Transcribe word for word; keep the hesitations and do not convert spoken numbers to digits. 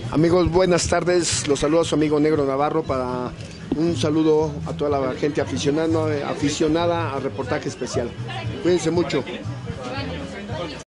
Amigos, buenas tardes. Los saludo a su amigo Negro Navarro para un saludo a toda la gente aficionada, aficionada a reportaje especial. Cuídense mucho.